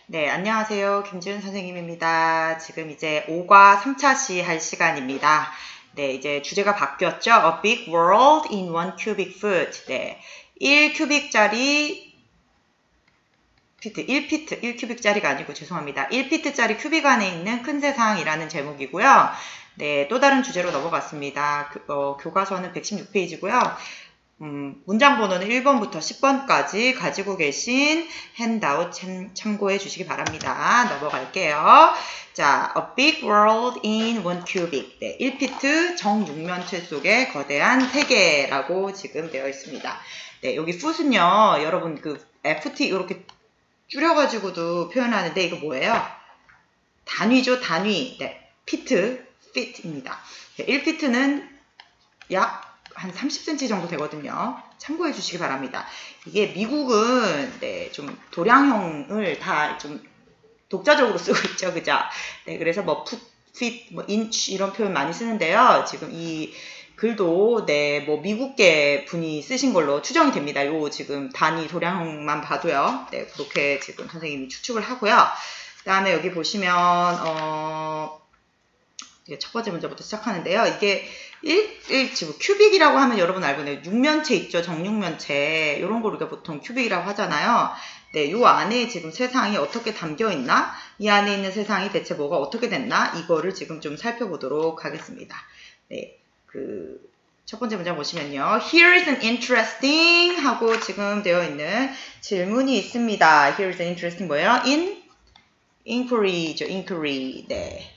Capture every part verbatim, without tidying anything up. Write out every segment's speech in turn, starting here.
네, 안녕하세요. 김지은 선생님입니다. 지금 이제 오과 삼 차 시 할 시간입니다. 네, 이제 주제가 바뀌었죠. A big world in one cubic foot. 네, 일 큐빅짜리 피트, 일 피트, 일 큐빅짜리가 아니고 죄송합니다. 일 피트짜리 큐빅 안에 있는 큰 세상이라는 제목이고요. 네, 또 다른 주제로 넘어갔습니다. 교, 어, 교과서는 백십육 페이지고요. 음, 문장 번호는 일 번부터 십 번까지 가지고 계신 핸드아웃 참, 참고해 주시기 바랍니다. 넘어갈게요. 자, A big world in one cubic. 네, 일 피트 정육면체 속에 거대한 세계라고 지금 되어 있습니다. 네, 여기 foot은요, 여러분 그 에프티 이렇게 줄여가지고도 표현하는데 이거 뭐예요? 단위죠, 단위. 네, 피트, feet입니다. 네, 일 피트는 약 한 삼십 센티미터 정도 되거든요. 참고해 주시기 바랍니다. 이게 미국은 네, 좀 도량형을 다 좀 독자적으로 쓰고 있죠. 그죠? 네, 그래서 뭐 풋, 핏, 뭐 인치 이런 표현 많이 쓰는데요. 지금 이 글도 네, 뭐 미국계 분이 쓰신 걸로 추정이 됩니다. 요 지금 단위 도량형만 봐도요. 네, 그렇게 지금 선생님이 추측을 하고요. 그 다음에 여기 보시면 어 첫 번째 문제부터 시작하는데요. 이게 일, 일, 지금 큐빅이라고 하면 여러분 알고 있나요? 육면체 있죠? 정육면체. 이런 걸 우리가 보통 큐빅이라고 하잖아요. 네, 요 안에 지금 세상이 어떻게 담겨 있나? 이 안에 있는 세상이 대체 뭐가 어떻게 됐나? 이거를 지금 좀 살펴보도록 하겠습니다. 네, 그, 첫 번째 문장 보시면요. Here is an interesting 하고 지금 되어 있는 질문이 있습니다. Here is an interesting 뭐예요? In, inquiry죠. inquiry. 네.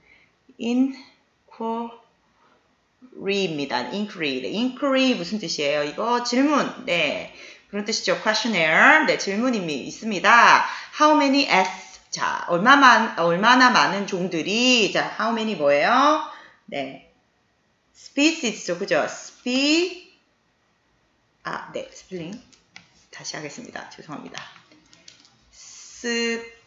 inquiry입니다. inquiry. 네, inquiry 무슨 뜻이에요? 이거 질문. 네. 그런 뜻이죠. questionnaire. 네, 질문이 있습니다. How many s? 자, 얼마만, 얼마나 많은 종들이, 자, how many 뭐예요? 네. species죠. 그죠? spe, 아, 네, 스펠링. 다시 하겠습니다. 죄송합니다. spe,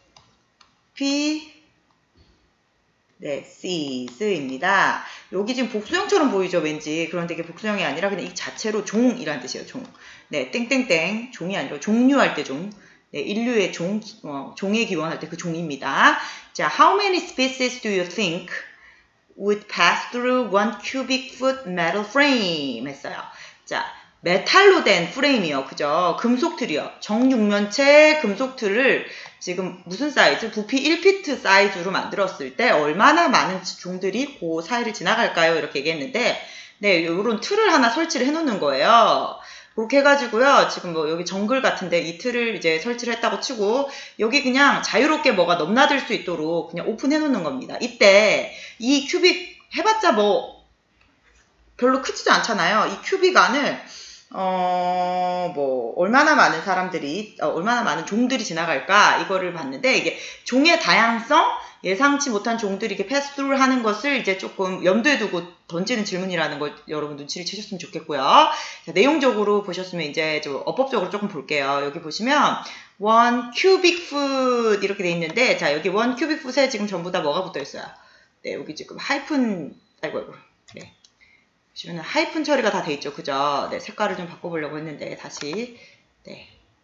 네, sees입니다. 여기 지금 복수형처럼 보이죠, 왠지. 그런데 이게 복수형이 아니라 그냥 이 자체로 종이라는 뜻이에요, 종. 네, 땡땡땡, 종이 아니라 종류할 때 종. 네, 인류의 종, 어, 종의 기원할 때 그 종입니다. 자, how many species do you think would pass through one cubic foot metal frame? 했어요. 자, 메탈로 된 프레임이요. 그죠? 금속 틀이요. 정육면체 금속 틀을 지금 무슨 사이즈? 부피 일 피트 사이즈로 만들었을 때 얼마나 많은 종들이 그 사이를 지나갈까요? 이렇게 얘기했는데, 네, 요런 틀을 하나 설치를 해 놓는 거예요. 그렇게 해가지고요. 지금 뭐 여기 정글 같은데 이 틀을 이제 설치를 했다고 치고, 여기 그냥 자유롭게 뭐가 넘나들 수 있도록 그냥 오픈해 놓는 겁니다. 이때 이 큐빅 해봤자 뭐 별로 크지도 않잖아요. 이 큐빅 안을 어, 뭐, 얼마나 많은 사람들이, 어, 얼마나 많은 종들이 지나갈까, 이거를 봤는데, 이게 종의 다양성, 예상치 못한 종들이 이렇게 패스 스루 하는 것을 이제 조금 염두에 두고 던지는 질문이라는 걸 여러분 눈치를 채셨으면 좋겠고요. 자, 내용적으로 보셨으면 이제 좀 어법적으로 조금 볼게요. 여기 보시면, one cubic foot 이렇게 돼 있는데, 자, 여기 one cubic foot에 지금 전부 다 뭐가 붙어 있어요? 네, 여기 지금 하이픈, 아이고, 아이고, 네. 보시면 하이픈 처리가 다 돼 있죠. 그죠? 네, 색깔을 좀 바꿔보려고 했는데 다시 네.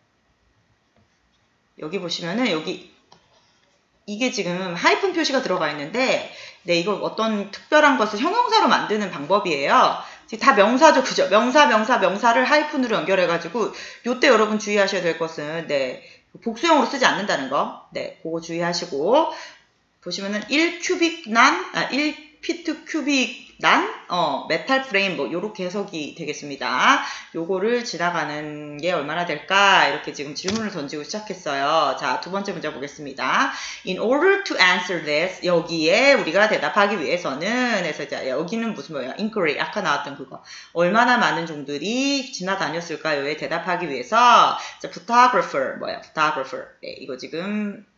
여기 보시면은 여기 이게 지금 하이픈 표시가 들어가 있는데 네, 이걸 어떤 특별한 것을 형용사로 만드는 방법이에요. 다 명사죠. 그죠? 명사, 명사, 명사를 하이픈으로 연결해가지고 요때 여러분 주의하셔야 될 것은 네, 복수형으로 쓰지 않는다는 거. 네, 그거 주의하시고 보시면은 일 큐빅 난, 아, 일 피트 큐빅 난, 어, 메탈 프레임, 뭐, 요렇게 해석이 되겠습니다. 요거를 지나가는 게 얼마나 될까? 이렇게 지금 질문을 던지고 시작했어요. 자, 두 번째 문제 보겠습니다. In order to answer this, 여기에 우리가 대답하기 위해서는, 해서 이제 여기는 무슨 뭐예요? inquiry, 아까 나왔던 그거. 얼마나 많은 종들이 지나다녔을까요?에 대답하기 위해서, 자, photographer, 뭐야? photographer. 네, 이거 지금,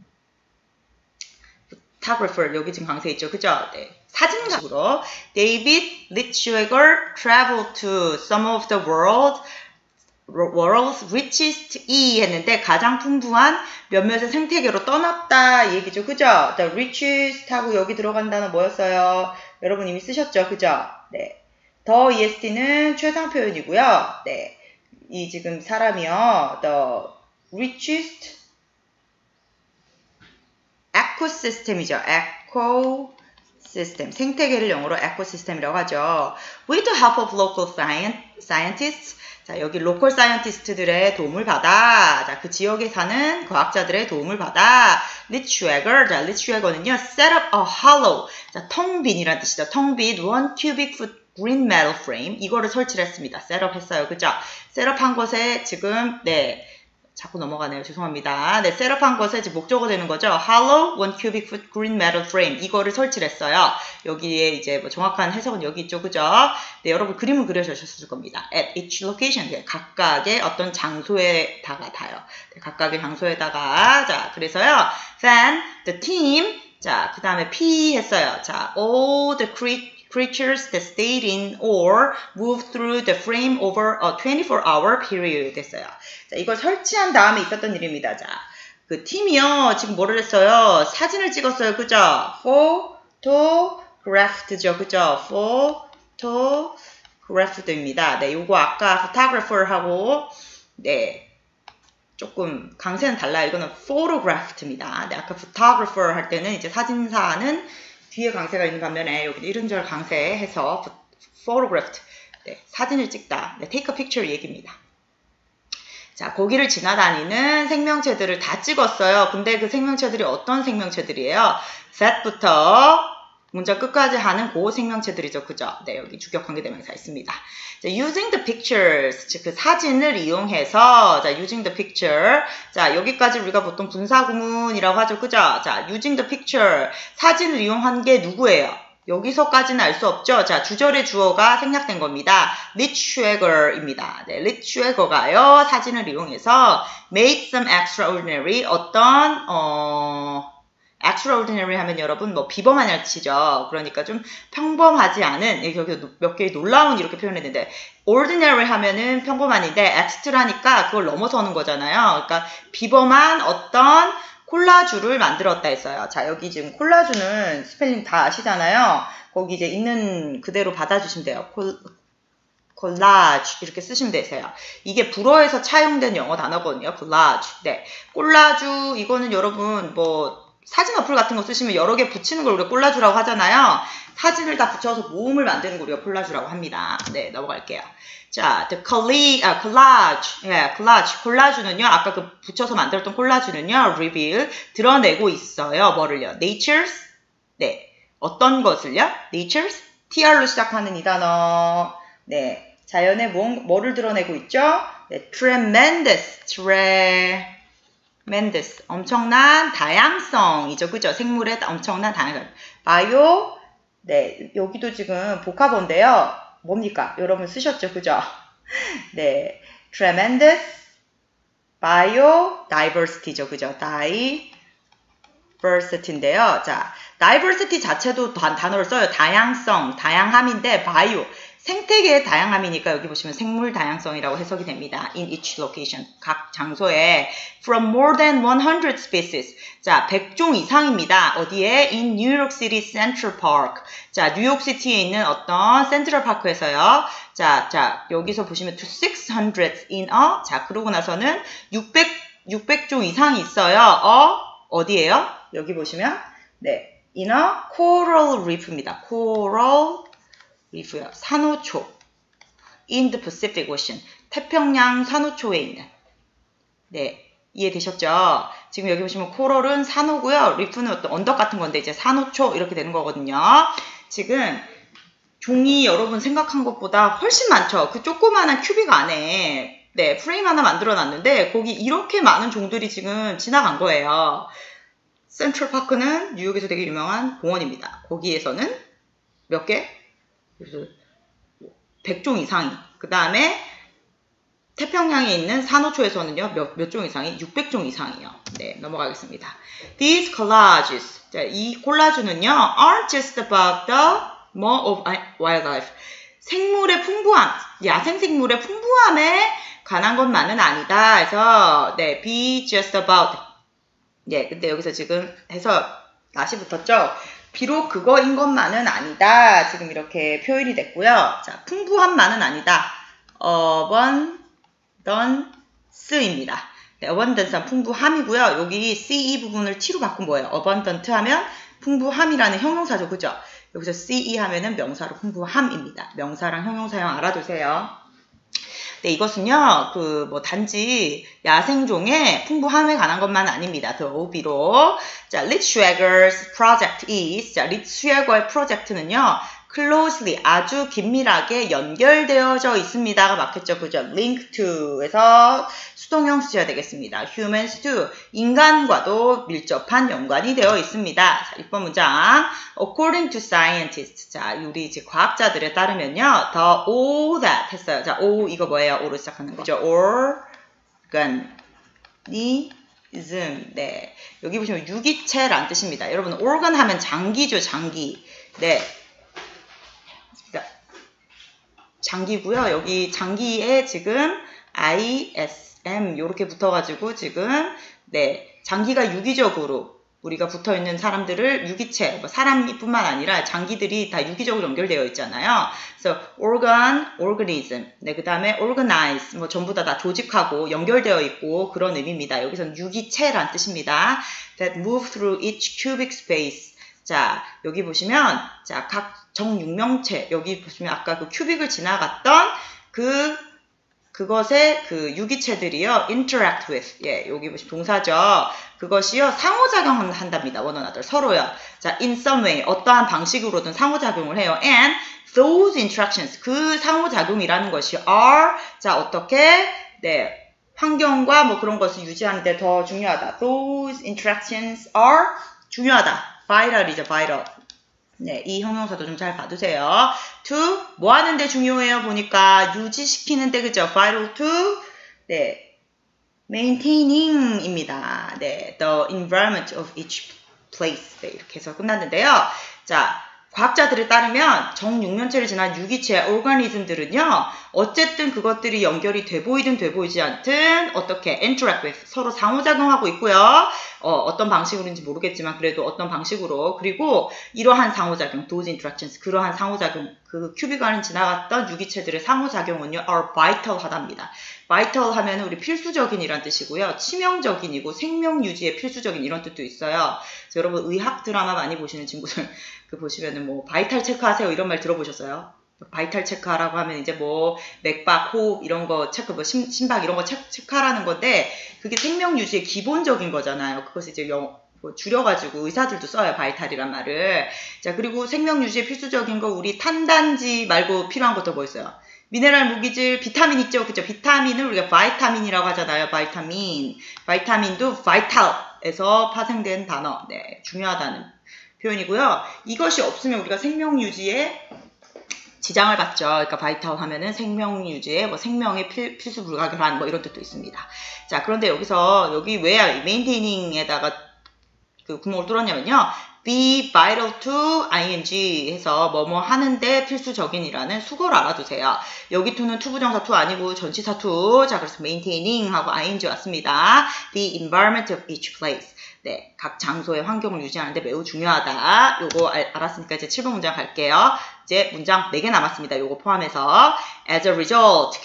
photographer, 여기 지금 강세 있죠? 그죠? 네. 사진가로 David Litschweger traveled to some of the world, world's richest E 했는데 가장 풍부한 몇몇의 생태계로 떠났다 이 얘기죠. 그죠? The richest 하고 여기 들어간 단어 뭐였어요? 여러분 이미 쓰셨죠? 그죠? 네. 더 est는 최상 표현이고요. 네. 이 지금 사람이요. The richest 에코시스템이죠. 에코시스템. 생태계를 영어로 에코시스템이라고 하죠. With the help of local scientists. 자, 여기 로컬 사이언티스트들의 도움을 받아. 자, 그 지역에 사는 과학자들의 도움을 받아. 리츠웨거. 자, 리츠웨거는요. set up a hollow. 자, 텅빈이란 뜻이죠. 텅빈 one cubic foot green metal frame. 이거를 설치를 했습니다. 셋업 했어요. 그죠? 셋업한 것에 지금 네. 자꾸 넘어가네요. 죄송합니다. 네, 셋업한 것에 지금 목적어 되는 거죠. Hollow one cubic foot green metal frame. 이거를 설치를 했어요. 여기에 이제 뭐 정확한 해석은 여기 있죠. 그죠? 네, 여러분 그림을 그려주셨을 겁니다. At each location. 네, 각각의 어떤 장소에다가 다요. 네, 각각의 장소에다가. 자, 그래서요. Then the team. 자, 그 다음에 P 했어요. 자, all the creatures that stayed in or moved through the frame over a twenty-four hour period 됐어요. 자, 이걸 설치한 다음에 있었던 일입니다. 자, 그 팀이요. 지금 뭐를 했어요? 사진을 찍었어요. 그죠? photographed,죠. 그죠? photographed입니다. 네, 요거 아까 photographer하고 네. 조금 강세는 달라요. 이거는 photographed입니다. 네, 아까 photographer 할 때는 이제 사진사는 뒤에 강세가 있는 반면에 여기 이름절 강세해서 photographed. 네, 사진을 찍다. 네, take a picture 얘기입니다. 자, 거기를 지나다니는 생명체들을 다 찍었어요. 근데 그 생명체들이 어떤 생명체들이에요? that부터 문장 끝까지 하는 그 생명체들이죠. 그죠? 네, 여기 주격 관계대명사 있습니다. 자, using the pictures, 즉 그 사진을 이용해서, 자, using the picture. 자, 여기까지 우리가 보통 분사구문이라고 하죠. 그죠? 자, using the picture. 사진을 이용한 게 누구예요? 여기서까지는 알 수 없죠. 자, 주절의 주어가 생략된 겁니다. 리츠웨거입니다. 네, 리츠웨거가요. 사진을 이용해서 made some extraordinary 어떤 어 extraordinary 하면 여러분 뭐 비범한 뜻이죠. 그러니까 좀 평범하지 않은 여기 몇 개의 놀라운 이렇게 표현했는데 ordinary 하면은 평범한인데 extra니까 그걸 넘어서는 거잖아요. 그러니까 비범한 어떤 콜라주를 만들었다 했어요. 자, 여기 지금 콜라주는 스펠링 다 아시잖아요. 거기 이제 있는 그대로 받아주시면 돼요. 콜, 콜라주 이렇게 쓰시면 되세요. 이게 불어에서 차용된 영어 단어거든요. 콜라주. 네, 콜라주 이거는 여러분 뭐 사진 어플 같은 거 쓰시면 여러 개 붙이는 걸 우리가 콜라주라고 하잖아요. 사진을 다 붙여서 모음을 만드는 걸 우리가 콜라주라고 합니다. 네, 넘어갈게요. 자, the collage, 아, collage, 예, collage, 콜라주는요, 아까 그 붙여서 만들었던 콜라주는요, reveal, 드러내고 있어요. 뭐를요? natures, 네, 어떤 것을요? natures, tr로 시작하는 이 단어, 네, 자연의 뭐, 뭐를 드러내고 있죠? 네, tremendous, tremendous, 엄청난 다양성이죠, 그죠? 생물의 엄청난 다양성, bio, 네, 여기도 지금 복합어인데요. 뭡니까? 여러분 쓰셨죠? 그죠? 네. tremendous biodiversity죠. 그죠? diversity인데요. 자, diversity 자체도 단, 단어를 써요. 다양성, 다양함인데 bio, 생태계의 다양함이니까 여기 보시면 생물 다양성이라고 해석이 됩니다. in each location, 각 장소에 from more than one hundred species. 자, 백 종 이상입니다. 어디에? in New York City Central Park. 자, 뉴욕시티에 있는 어떤 센트럴 파크에서요. 자, 자, 여기서 보시면 to six hundred in a. 자, 그러고 나서는 육백, 육백 종 이상이 있어요. 어, 어디에요? 여기 보시면 네, in a coral reef입니다. coral reef요. 산호초. in the Pacific Ocean. 태평양 산호초에 있는. 네. 이해되셨죠? 지금 여기 보시면 코럴은 산호고요. 리프는 어떤 언덕 같은 건데 이제 산호초 이렇게 되는 거거든요. 지금 종이 여러분 생각한 것보다 훨씬 많죠. 그 조그마한 큐빅 안에 네, 프레임 하나 만들어 놨는데 거기 이렇게 많은 종들이 지금 지나간 거예요. 센트럴 파크는 뉴욕에서 되게 유명한 공원입니다. 거기에서는 몇 개? 백 종 이상이. 그 다음에 태평양에 있는 산호초에서는요, 몇, 몇 종 이상이? 육백 종 이상이요. 네, 넘어가겠습니다. These collages. 자, 이 콜라주는요, aren't just about the more of wildlife. 생물의 풍부함, 야생생물의 풍부함에 관한 것만은 아니다. 그래서, 네, be just about. 네, 근데 여기서 지금 해서 낫이 붙었죠? 비록 그거인 것만은 아니다. 지금 이렇게 표현이 됐고요. 자, 풍부함만은 아니다. abundance입니다. abundance한 풍부함이고요. 여기 ce 부분을 t로 바꾼 거예요. abundant 하면 풍부함이라는 형용사죠. 그죠? 여기서 ce 하면은 명사로 풍부함입니다. 명사랑 형용사형 알아두세요. 네, 이것은요, 그, 뭐, 단지 야생종의 풍부함에 관한 것만 아닙니다. 더 오비로. 자, Litzschwager's project is, 자, 리츠쉐거의 프로젝트는요, closely, 아주 긴밀하게 연결되어져 있습니다가 맞겠죠. 그죠? link to에서 수동형 쓰셔야 되겠습니다. humans to, 인간과도 밀접한 연관이 되어 있습니다. 자, 육 번 문장. according to scientists. 자, 우리 이제 과학자들에 따르면요. the all that 했어요. 자, all 이거 뭐예요? 오로 시작하는 거죠. organism. 네. 여기 보시면 유기체란 뜻입니다. 여러분, organ 하면 장기죠, 장기. 네. 장기고요. 여기 장기에 지금 아이에스엠 요렇게 붙어가지고 지금 네 장기가 유기적으로 우리가 붙어있는 사람들을 유기체, 뭐 사람뿐만 아니라 장기들이 다 유기적으로 연결되어 있잖아요. 그래서 organ, organism, 네, 그 다음에 organize, 뭐 전부 다 다 조직하고 연결되어 있고 그런 의미입니다. 여기서는 유기체란 뜻입니다. That move through each cubic space. 자, 여기 보시면 자, 각 정육명체, 여기 보시면 아까 그 큐빅을 지나갔던 그 그것의 그 유기체들이요, interact with, 예, 여기 보시면 동사죠. 그것이요, 상호작용을 한답니다. one another, 서로요. 자, in some way, 어떠한 방식으로든 상호작용을 해요. And those interactions, 그 상호작용이라는 것이 are, 자, 어떻게, 네, 환경과 뭐 그런 것을 유지하는데 더 중요하다. Those interactions are 중요하다. vital이죠, vital. 네, 이 형용사도 좀 잘 봐두세요. to, 뭐 하는데 중요해요? 보니까 유지시키는데, 그죠? vital to, 네, maintaining 입니다. 네, the environment of each place. 네, 이렇게 해서 끝났는데요. 자, 과학자들에 따르면 정육면체를 지난 유기체, 오르가니즘들은요, 어쨌든 그것들이 연결이 돼 보이든 돼 보이지 않든 어떻게 interact with, 서로 상호작용하고 있고요. 어, 어떤 방식으로인지 모르겠지만 그래도 어떤 방식으로, 그리고 이러한 상호작용, those interactions, 그러한 상호작용, 그 큐빅 안을 지나갔던 유기체들의 상호작용은요, are vital 하답니다. vital 하면 우리 필수적인이란 뜻이고요. 치명적인이고 생명 유지에 필수적인 이런 뜻도 있어요. 그래서 여러분 의학 드라마 많이 보시는 친구들 그 보시면은 뭐 바이탈 체크하세요 이런 말 들어보셨어요? 바이탈 체크하라고 하면 이제 뭐 맥박, 호흡 이런 거 체크, 뭐 심, 심박 이런 거 체크, 체크하라는 건데 그게 생명 유지의 기본적인 거잖아요. 그것을 이제 영, 뭐 줄여가지고 의사들도 써요. 바이탈이란 말을. 자, 그리고 생명 유지에 필수적인 거 우리 탄단지 말고 필요한 것도 뭐 있어요? 미네랄, 무기질, 비타민 있죠? 그죠? 비타민을 우리가 바이타민이라고 하잖아요. 바이타민. 바이타민도 바이탈에서 파생된 단어. 네, 중요하다는 표현이고요. 이것이 없으면 우리가 생명 유지에 지장을 받죠. 그러니까 바이탈 하면은 생명 유지에 뭐 생명의 필, 필수 불가결한 뭐 이런 뜻도 있습니다. 자, 그런데 여기서 여기 왜 메인테이닝에다가 그 구멍을 뚫었냐면요. be vital to ing 해서 뭐뭐 하는데 필수적인이라는 수거를 알아두세요. 여기 to는 투부정사 to 아니고 전치사 to. 자, 그래서 maintaining 하고 ing 왔습니다. the environment of each place. 네, 각 장소의 환경을 유지하는데 매우 중요하다. 요거 알, 알았으니까 이제 칠 번 문장 갈게요. 이제 문장 네 개 남았습니다. 요거 포함해서 as a result,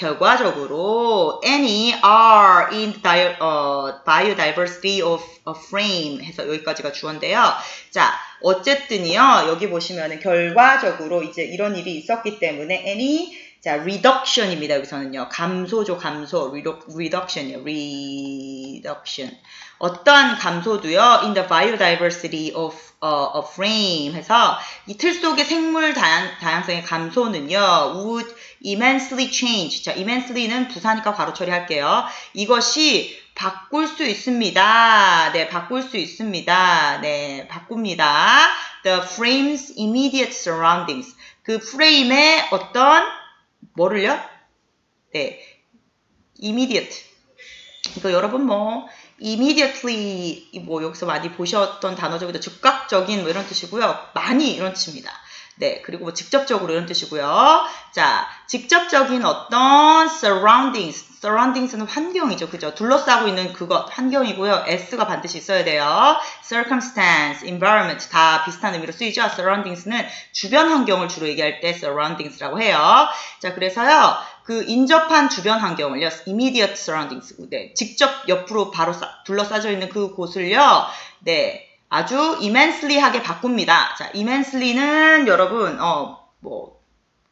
결과적으로 any are in the uh, biodiversity of a frame 해서 여기까지가 주어인데요. 자, 어쨌든이요. 여기 보시면은 결과적으로 이제 이런 일이 있었기 때문에 any 자, reduction입니다. 여기서는요. 감소죠, 감소. reduction이요. reduction. 어떠한 감소도요. in the biodiversity of uh, a frame 해서 이 틀 속의 생물 다양, 다양성의 감소는요. would immensely change. 자, immensely는 부사니까 괄호 처리할게요. 이것이 바꿀 수 있습니다. 네, 바꿀 수 있습니다. 네, 바꿉니다. The frame's immediate surroundings. 그 프레임의 어떤 뭐를요? 네, immediate. 이거 여러분 뭐 immediately 뭐 여기서 많이 보셨던 단어적이다. 즉각적인 뭐 이런 뜻이고요. 많이 이런 뜻입니다. 네, 그리고 뭐 직접적으로 이런 뜻이고요. 자, 직접적인 어떤 surroundings, surroundings는 환경이죠. 그죠? 둘러싸고 있는 그것, 환경이고요. s가 반드시 있어야 돼요. circumstance, environment 다 비슷한 의미로 쓰이죠. surroundings는 주변 환경을 주로 얘기할 때 surroundings라고 해요. 자, 그래서요. 그 인접한 주변 환경을요, immediate surroundings, 네, 직접 옆으로 바로 싸, 둘러싸져 있는 그 곳을요, 네, 아주 immensely하게 바꿉니다. 자, immensely는 여러분, 어, 뭐,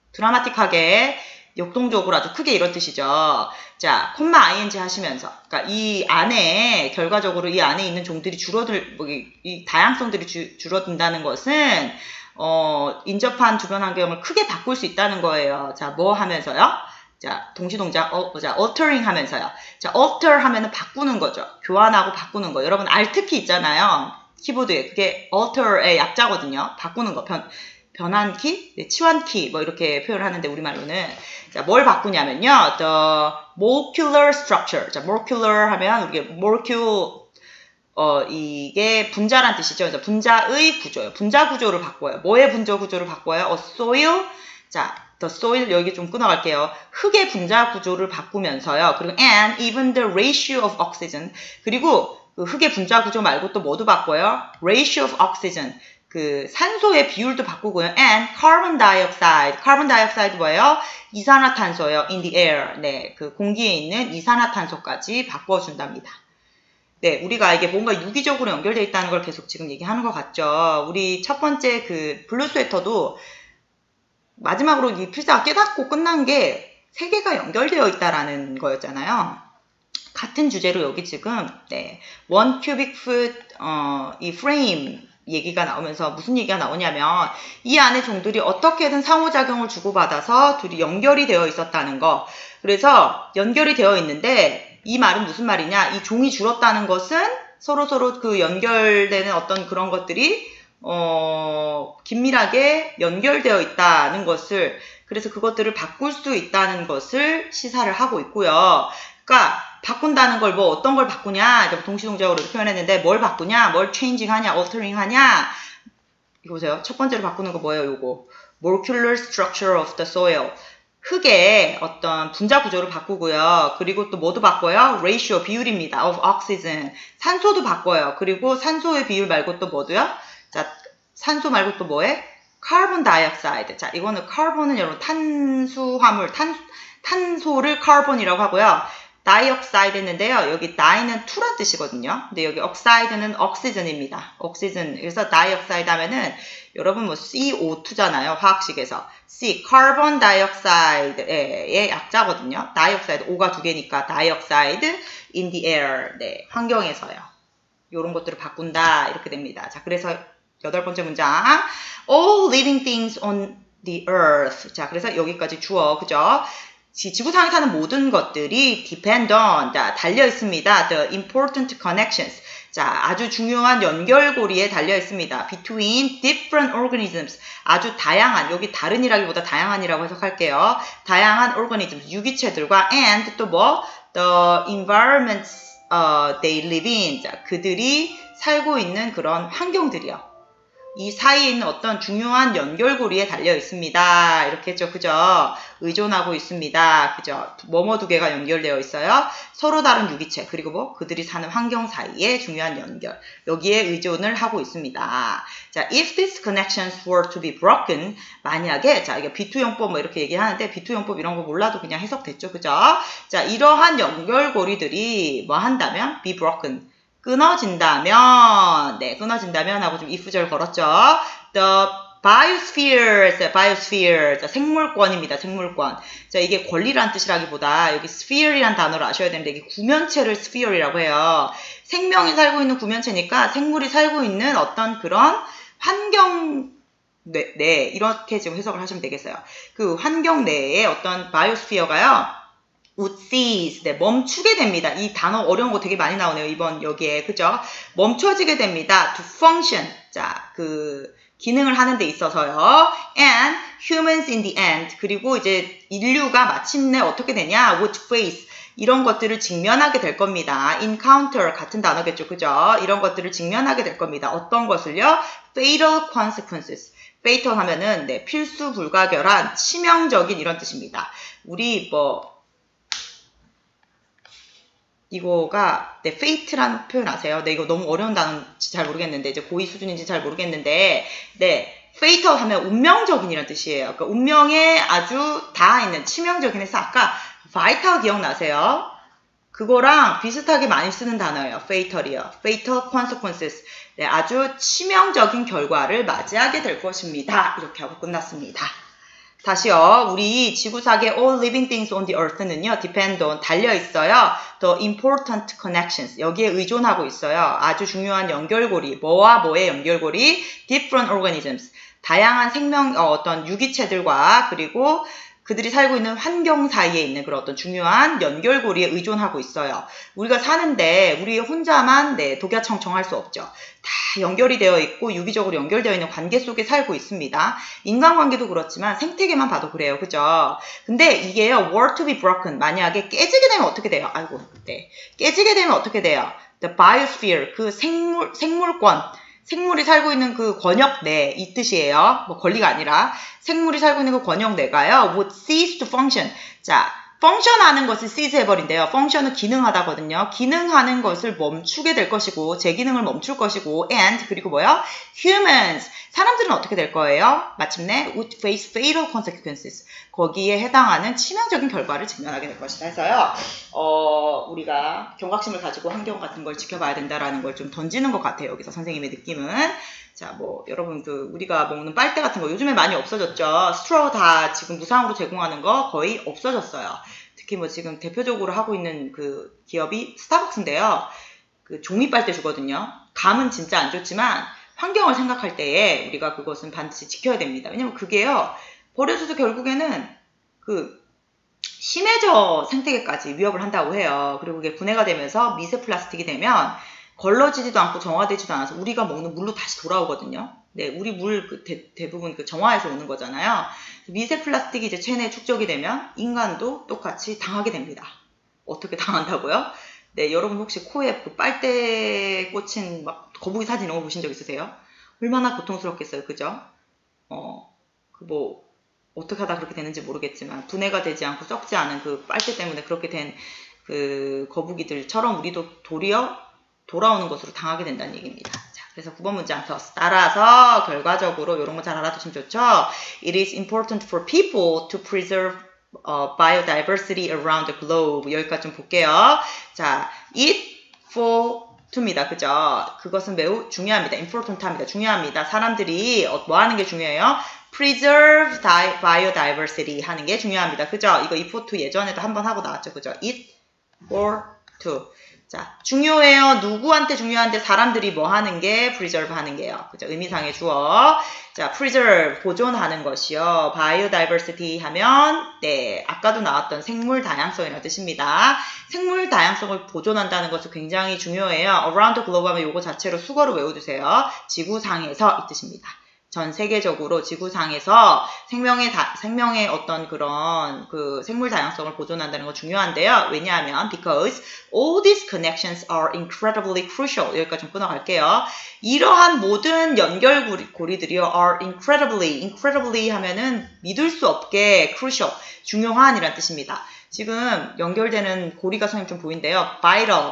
드라마틱하게, 역동적으로 아주 크게 이런 뜻이죠. 자, 콤마 ing 하시면서, 그러니까 이 안에, 결과적으로 이 안에 있는 종들이 줄어들, 뭐, 이, 이 다양성들이 주, 줄어든다는 것은, 어, 인접한 주변 환경을 크게 바꿀 수 있다는 거예요. 자, 뭐 하면서요? 자, 동시동작, 어, 자, altering 하면서요. 자, alter 하면은 바꾸는 거죠. 교환하고 바꾸는 거. 여러분, Alt키 있잖아요. 키보드에. 그게 alter의 약자거든요. 바꾸는 거. 변, 변환키? 네, 치환키. 뭐 이렇게 표현을 하는데, 우리말로는. 자, 뭘 바꾸냐면요. The molecular structure. 자, molecular 하면, 우리가 molecule, 어, 이게 분자란 뜻이죠. 그래서 분자의 구조예요. 분자 구조를 바꿔요. 뭐의 분자 구조를 바꿔요? A soil. 자, the soil 여기 좀 끊어갈게요. 흙의 분자 구조를 바꾸면서요. 그리고 and even the ratio of oxygen. 그리고 그 흙의 분자 구조 말고 또 뭐도 바꿔요? ratio of oxygen. 그 산소의 비율도 바꾸고요. and carbon dioxide. carbon dioxide 뭐예요? 이산화탄소예요. in the air. 네, 그 공기에 있는 이산화탄소까지 바꿔준답니다. 네, 우리가 이게 뭔가 유기적으로 연결되어 있다는 걸 계속 지금 얘기하는 것 같죠. 우리 첫 번째 그 블루 스웨터도 마지막으로 이 필사가 깨닫고 끝난 게 세 개가 연결되어 있다라는 거였잖아요. 같은 주제로 여기 지금 네, one cubic foot 어, 이 프레임 얘기가 나오면서 무슨 얘기가 나오냐면 이 안에 종들이 어떻게든 상호작용을 주고받아서 둘이 연결이 되어 있었다는 거. 그래서 연결이 되어 있는데 이 말은 무슨 말이냐? 이 종이 줄었다는 것은 서로서로 그 연결되는 어떤 그런 것들이 어, 긴밀하게 연결되어 있다는 것을, 그래서 그것들을 바꿀 수 있다는 것을 시사를 하고 있고요. 그러니까 바꾼다는 걸 뭐 어떤 걸 바꾸냐, 동시동작으로 표현했는데 뭘 바꾸냐, 뭘 changing 하냐, altering 하냐. 이거 보세요. 첫 번째로 바꾸는 거 뭐예요? 요거 molecular structure of the soil. 흙의 어떤 분자 구조를 바꾸고요. 그리고 또 뭐도 바꿔요? ratio, 비율입니다. of oxygen. 산소도 바꿔요. 그리고 산소의 비율 말고 또 뭐도요? 자, 산소 말고 또 뭐에? carbon dioxide. 자, 이거는 carbon은 여러분 탄수화물, 탄, 탄소를 carbon이라고 하고요. dioxide 했는데요. 여기 di는 to란 뜻이거든요. 근데 여기 oxide는 oxygen입니다. oxygen. 그래서 dioxide 하면은 여러분 뭐 씨 오 투잖아요. 화학식에서. C, carbon dioxide의 약자거든요. dioxide, O가 두 개니까 dioxide in the air. 네, 환경에서요. 요런 것들을 바꾼다. 이렇게 됩니다. 자, 그래서 여덟 번째 문장. All living things on the earth. 자, 그래서 여기까지 주어, 그죠? 지구상에 사는 모든 것들이 depend on, 자, 달려 있습니다. The important connections. 자, 아주 중요한 연결고리에 달려 있습니다. Between different organisms. 아주 다양한, 여기 다른이라기보다 다양한이라고 해석할게요. 다양한 organisms, 유기체들과 and 또 뭐? The environments uh, they live in. 자, 그들이 살고 있는 그런 환경들이요. 이 사이에 있는 어떤 중요한 연결고리에 달려 있습니다. 이렇게 했죠. 그죠? 의존하고 있습니다. 그죠? 뭐뭐 두 개가 연결되어 있어요. 서로 다른 유기체, 그리고 뭐 그들이 사는 환경 사이에 중요한 연결. 여기에 의존을 하고 있습니다. 자, if these connections were to be broken, 만약에, 자, 이게 비투용법 뭐 이렇게 얘기하는데 비투용법 이런 거 몰라도 그냥 해석됐죠. 그죠? 자, 이러한 연결고리들이 뭐 한다면? be broken. 끊어진다면, 네, 끊어진다면 하고 좀 if절 걸었죠. The biosphere, biosphere, 자, 생물권입니다. 생물권. 자, 이게 권리란 뜻이라기보다 여기 sphere이란 단어를 아셔야 되는데 이게 구면체를 sphere이라고 해요. 생명이 살고 있는 구면체니까 생물이 살고 있는 어떤 그런 환경, 네, 네, 이렇게 지금 해석을 하시면 되겠어요. 그 환경 내에 어떤 biosphere가요. would cease, 네, 멈추게 됩니다. 이 단어 어려운 거 되게 많이 나오네요. 이번 여기에, 그죠? 멈춰지게 됩니다. to function, 자, 그 기능을 하는 데 있어서요. and humans in the end, 그리고 이제 인류가 마침내 어떻게 되냐? would face, 이런 것들을 직면하게 될 겁니다. encounter, 같은 단어겠죠, 그죠? 이런 것들을 직면하게 될 겁니다. 어떤 것을요? fatal consequences. fatal 하면은 네, 필수 불가결한 치명적인 이런 뜻입니다. 우리 뭐 이거가 네, fate라는 표현 아세요? 네, 이거 너무 어려운 단어인지 잘 모르겠는데 이제 고의 수준인지 잘 모르겠는데 네, fatal 하면 운명적인이라는 뜻이에요. 그러니까 운명에 아주 닿아 있는 치명적인 해서 아까 vital 기억나세요? 그거랑 비슷하게 많이 쓰는 단어예요. fatal이요. fatal consequences. 네, 아주 치명적인 결과를 맞이하게 될 것입니다. 이렇게 하고 끝났습니다. 다시요. 우리 지구상의 all living things on the earth는요. depend on, 달려있어요. the important connections. 여기에 의존하고 있어요. 아주 중요한 연결고리. 뭐와 뭐의 연결고리? different organisms. 다양한 생명, 어, 어떤 유기체들과 그리고 그들이 살고 있는 환경 사이에 있는 그런 어떤 중요한 연결고리에 의존하고 있어요. 우리가 사는데 우리 혼자만 네, 독야청청할 수 없죠. 다 연결이 되어 있고 유기적으로 연결되어 있는 관계 속에 살고 있습니다. 인간관계도 그렇지만 생태계만 봐도 그래요. 그죠? 근데 이게요. were to be broken. 만약에 깨지게 되면 어떻게 돼요? 아이고, 네. 깨지게 되면 어떻게 돼요? the biosphere. 그 생물, 생물권. 생물이 살고 있는 그 권역 내, 이 뜻이에요. 뭐 권리가 아니라 생물이 살고 있는 그 권역 내가요. would cease to function. 자, function하는 것을 cease 해버린대요. function은 기능하다거든요. 기능하는 것을 멈추게 될 것이고 제 기능을 멈출 것이고 and 그리고 뭐요? humans. 사람들은 어떻게 될 거예요? 마침내 would face fatal consequences. 거기에 해당하는 치명적인 결과를 직면하게 될 것이다 해서요. 어, 우리가 경각심을 가지고 환경 같은 걸 지켜봐야 된다라는 걸 좀 던지는 것 같아요. 여기서 선생님의 느낌은. 자, 뭐 여러분 그 우리가 먹는 빨대 같은 거 요즘에 많이 없어졌죠. 스트로우 다 지금 무상으로 제공하는 거 거의 없어졌어요. 특히 뭐 지금 대표적으로 하고 있는 그 기업이 스타벅스인데요. 그 종이 빨대 주거든요. 감은 진짜 안 좋지만 환경을 생각할 때에 우리가 그것은 반드시 지켜야 됩니다. 왜냐면 그게요. 버려져도 결국에는 그 심해져 생태계까지 위협을 한다고 해요. 그리고 그게 분해가 되면서 미세 플라스틱이 되면 걸러지지도 않고 정화되지도 않아서 우리가 먹는 물로 다시 돌아오거든요. 네, 우리 물 그 대, 대부분 그 정화에서 오는 거잖아요. 미세 플라스틱이 이제 체내에 축적이 되면 인간도 똑같이 당하게 됩니다. 어떻게 당한다고요? 네, 여러분 혹시 코에 그 빨대 꽂힌 막 거북이 사진 이런 거 보신 적 있으세요? 얼마나 고통스럽겠어요, 그죠? 어, 그 뭐 어떻게 하다 그렇게 되는지 모르겠지만 분해가 되지 않고 썩지 않은 그 빨대 때문에 그렇게 된 그 거북이들처럼 우리도 도리어 돌아오는 것으로 당하게 된다는 얘기입니다. 자, 그래서 구 번 문장 plus. 따라서 결과적으로 이런 거 잘 알아두시면 좋죠. It is important for people to preserve uh, biodiversity around the globe. 여기까지 좀 볼게요. 자, it for to입니다. 그죠? 그것은 매우 중요합니다. important 합니다. 중요합니다. 사람들이 뭐 하는 게 중요해요? preserve biodiversity 하는 게 중요합니다. 그죠? 이거 if for to 예전에도 한번 하고 나왔죠. 그죠? it for to. 자, 중요해요. 누구한테 중요한데 사람들이 뭐 하는 게 preserve 하는 게요. 그죠? 의미상의 주어. 자, preserve, 보존하는 것이요. biodiversity 하면, 네, 아까도 나왔던 생물 다양성이라는 뜻입니다. 생물 다양성을 보존한다는 것은 굉장히 중요해요. around the globe 하면 요거 자체로 수거로 외워두세요. 지구상에서 이 뜻입니다. 전 세계적으로 지구상에서 생명의 다, 생명의 어떤 그런 그 생물 다양성을 보존한다는 거 중요한데요. 왜냐하면 because all these connections are incredibly crucial. 여기까지 좀 끊어갈게요. 이러한 모든 연결고리들이요 are incredibly, incredibly 하면은 믿을 수 없게 crucial, 중요한 이란 뜻입니다. 지금 연결되는 고리가 선생님 좀 보이는데요. vital,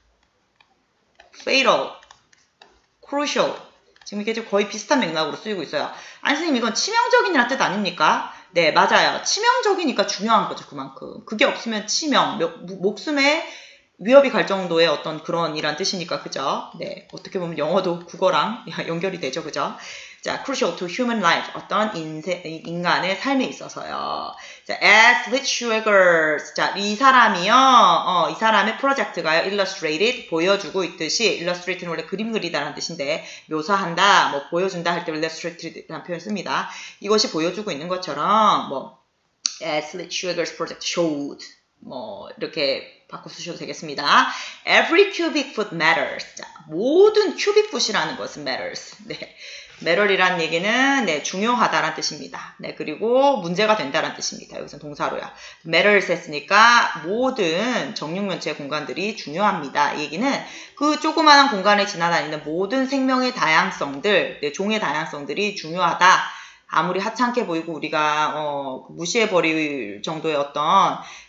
fatal, crucial. 지금 이게 거의 비슷한 맥락으로 쓰이고 있어요. 아니 선생님 이건 치명적인이라는 뜻 아닙니까? 네 맞아요. 치명적이니까 중요한 거죠. 그만큼. 그게 없으면 치명, 목숨에 위협이 갈 정도의 어떤 그런 이란 뜻이니까 그죠? 네 어떻게 보면 영어도 국어랑 연결이 되죠. 그죠? 자, crucial to human life. 어떤 인세, 인간의 삶에 있어서요. 자, as Lit Schwegers. 자, 이 사람이요. 어, 이 사람의 프로젝트가요. illustrated. 보여주고 있듯이. illustrated는 원래 그림 그리다라는 뜻인데, 묘사한다, 뭐, 보여준다 할 때 illustrated라는 표현을 씁니다. 이것이 보여주고 있는 것처럼, 뭐, as Lit Schwegers project showed. 뭐, 이렇게 바꿔 쓰셔도 되겠습니다. Every cubic foot matters. 자, 모든 cubic foot이라는 것은 matters. 네. matter이란 얘기는 네, 중요하다란 뜻입니다. 네, 그리고 문제가 된다란 뜻입니다. 여기서 동사로요. matters 했으니까 모든 정육면체 공간들이 중요합니다. 이 얘기는 그 조그마한 공간에 지나다니는 모든 생명의 다양성들, 네, 종의 다양성들이 중요하다. 아무리 하찮게 보이고 우리가 어, 무시해버릴 정도의 어떤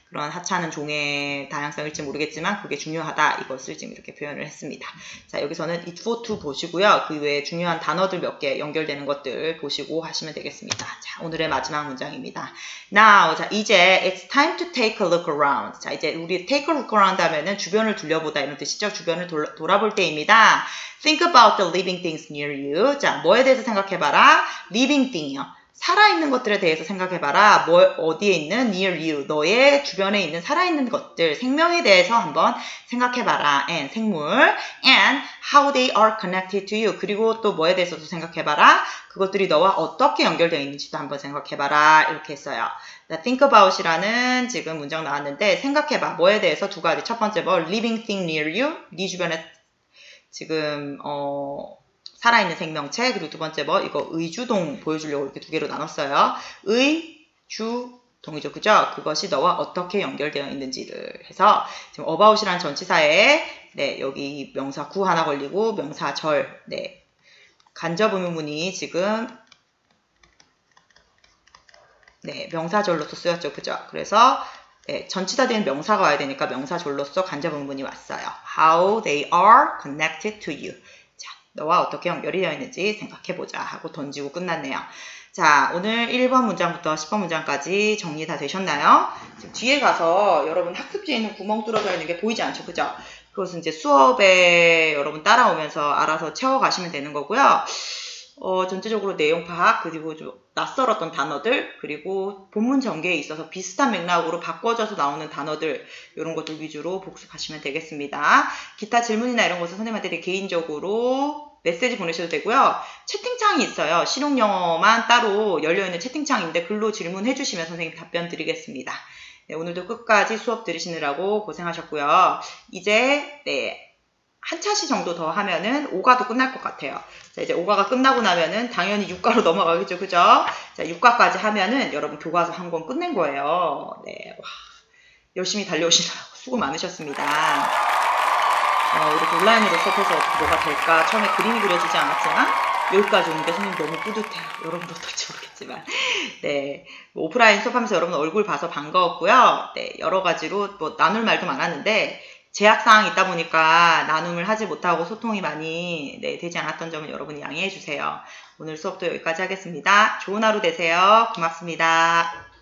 그런 하찮은 종의 다양성일지 모르겠지만 그게 중요하다. 이것을 지금 이렇게 표현을 했습니다. 자, 여기서는 it for to 보시고요. 그 외에 중요한 단어들 몇 개 연결되는 것들 보시고 하시면 되겠습니다. 자, 오늘의 마지막 문장입니다. Now, 자, 이제 it's time to take a look around. 자, 이제 우리 take a look around 하면은 주변을 둘러보다 이런 뜻이죠. 주변을 돌, 돌아볼 때입니다. Think about the living things near you. 자, 뭐에 대해서 생각해봐라? living thing이요. 살아있는 것들에 대해서 생각해봐라. 뭐, 어디에 있는 near you. 너의 주변에 있는 살아있는 것들, 생명에 대해서 한번 생각해봐라. and 생물. and how they are connected to you. 그리고 또 뭐에 대해서도 생각해봐라. 그것들이 너와 어떻게 연결되어 있는지도 한번 생각해봐라. 이렇게 했어요. think about 이라는 지금 문장 나왔는데 생각해봐. 뭐에 대해서 두 가지. 첫 번째 뭐 living thing near you. 네 주변에 지금 어 살아있는 생명체. 그리고 두 번째 뭐 이거 의주동 보여주려고 이렇게 두 개로 나눴어요. 의주동이죠. 그죠? 그것이 너와 어떻게 연결되어 있는지를 해서 지금 about이라는 전치사에 네 여기 명사 구 하나 걸리고 명사 절 네 간접 의문문이 지금 네 명사절로서 쓰였죠. 그죠? 그래서 네, 전치사 뒤엔 명사가 와야 되니까 명사절로서 간접 의문문이 왔어요. How they are connected to you. 자, 너와 어떻게 연결이 되어 있는지 생각해보자 하고 던지고 끝났네요. 자, 오늘 일 번 문장부터 십 번 문장까지 정리 다 되셨나요? 지금 뒤에 가서 여러분 학습지에 있는 구멍 뚫어져 있는 게 보이지 않죠? 그죠? 그것은 이제 수업에 여러분 따라오면서 알아서 채워가시면 되는 거고요. 어, 전체적으로 내용 파악, 그리고 좀 낯설었던 단어들, 그리고 본문 전개에 있어서 비슷한 맥락으로 바꿔져서 나오는 단어들, 이런 것들 위주로 복습하시면 되겠습니다. 기타 질문이나 이런 것은 선생님한테 개인적으로 메시지 보내셔도 되고요. 채팅창이 있어요. 실용영어만 따로 열려있는 채팅창인데 글로 질문해 주시면 선생님 답변 드리겠습니다. 네, 오늘도 끝까지 수업 들으시느라고 고생하셨고요. 이제 네. 한 차시 정도 더 하면은 오과도 끝날 것 같아요. 자, 이제 오과가 끝나고 나면은 당연히 육과로 넘어가겠죠. 그죠? 자, 육과까지 하면은 여러분 교과서 한 권 끝낸 거예요. 네. 와, 열심히 달려오시느라고 수고 많으셨습니다. 어, 이렇게 온라인으로 수업해서 어떻게 뭐가 될까 처음에 그림이 그려지지 않았지만 여기까지 오는 게 선생님 너무 뿌듯해요. 여러분도 어떨지 모르겠지만. 네. 뭐 오프라인 수업하면서 여러분 얼굴 봐서 반가웠고요. 네. 여러 가지로 뭐 나눌 말도 많았는데 제약사항이 있다 보니까 나눔을 하지 못하고 소통이 많이 네, 되지 않았던 점은 여러분이 양해해 주세요. 오늘 수업도 여기까지 하겠습니다. 좋은 하루 되세요. 고맙습니다.